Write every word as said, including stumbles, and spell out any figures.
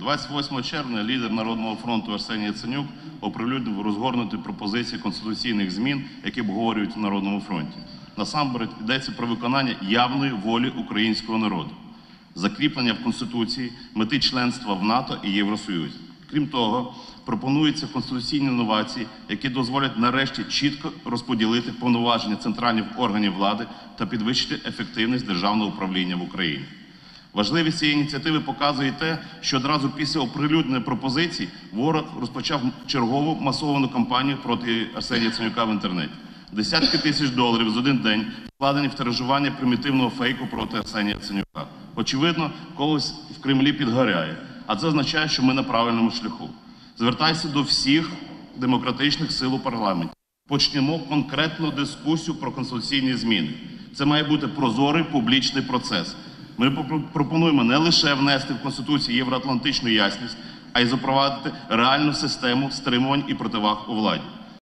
двадцять восьмого червня лідер Народного фронту Арсеній Яценюк оприлюднив розгорнуті пропозиції конституційних змін, які обговорюють в Народному фронті. Насамперед йдеться про виконання явної волі українського народу, закріплення в Конституції мети членства в НАТО і Євросоюзі. Крім того, пропонуються конституційні новації, які дозволять нарешті чітко розподілити повноваження центральних органів влади та підвищити ефективність державного управління в Україні. Важливість цієї ініціативи показує те, що одразу після оприлюднення пропозицій ворог розпочав чергову масовану кампанію проти Арсенія Яценюка в інтернеті. Десятки тисяч доларів за один день вкладені в тиражування примітивного фейку проти Арсенія Яценюка. Очевидно, когось в Кремлі підгоряє, а це означає, що ми на правильному шляху. Звертаюся до всіх демократичних сил у парламенті. Почнемо конкретну дискусію про конституційні зміни. Це має бути прозорий публічний процес. Ми пропонуємо не лише внести в Конституцію євроатлантичну ясність, а й запровадити реальну систему стримувань і противаг у владі.